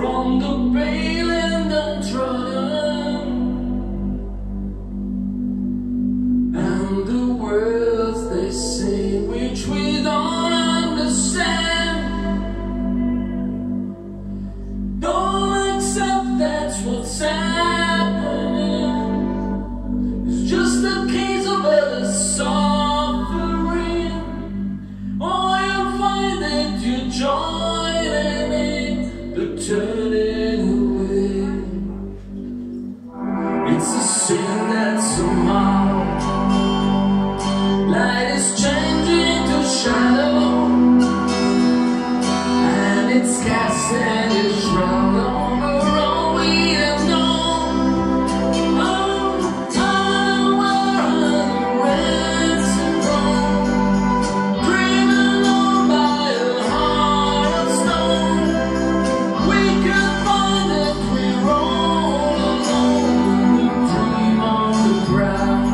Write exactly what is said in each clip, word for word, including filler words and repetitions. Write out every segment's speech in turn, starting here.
from the pale and untrodden, and the words they say which we don't understand. Don't accept that's what's happening. It's just a case of endless suffering. Oh, you'll find that you're joining in, but turning away. It's a sin that somehow light is changing to shadow, and it's casting its shroud over all we have known. Oh, oh, we're ransom road, driven on by a heart of stone. We can find that we're all alone in the dream on the ground.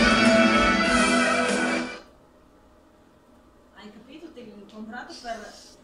Hai capito? Te l'ho comprato per